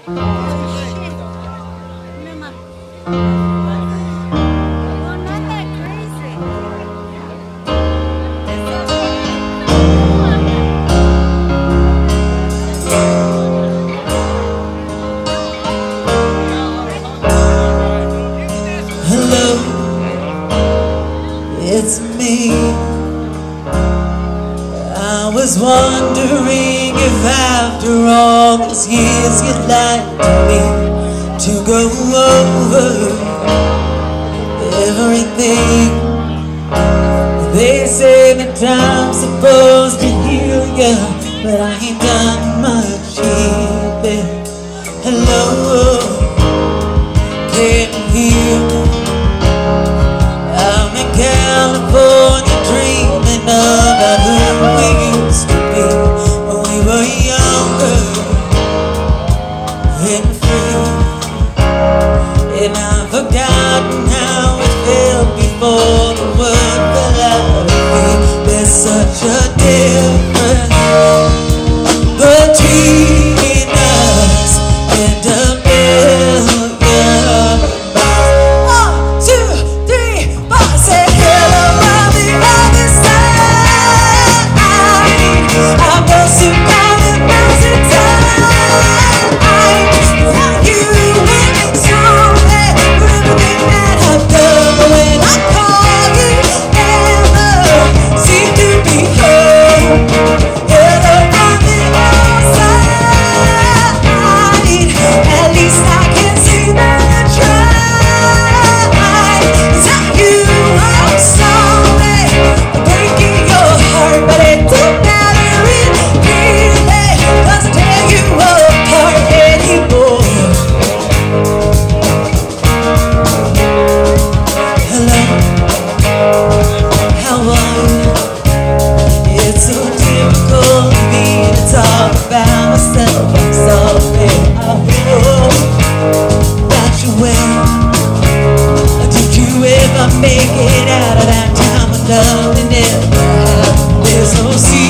Hello, it's me. I was wondering if after all these years you'd like me to go over everything. They say that time's supposed to heal ya, but I ain't done much either. Hello, can you hear me? I'm in California dreaming about who we used to be when we were younger and free. And I've forgotten how it felt before the world fell out of me. There's such a difference between us and a million. Make it out of that time of love and never have. There's no secret.